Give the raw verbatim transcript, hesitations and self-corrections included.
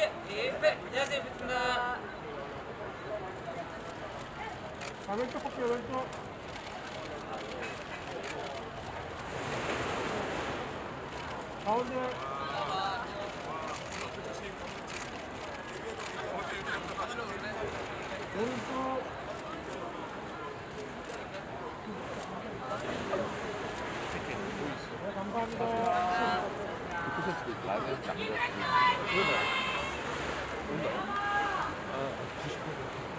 예, 네, 안녕하세요, 뵙겠습니다. 아, 왼쪽 볼게요, 왼쪽. 가운데. 오른쪽. 네, 감사합니다. 퍼센트 라면 남자. 그러네. 온다. 아, 구십 퍼센트.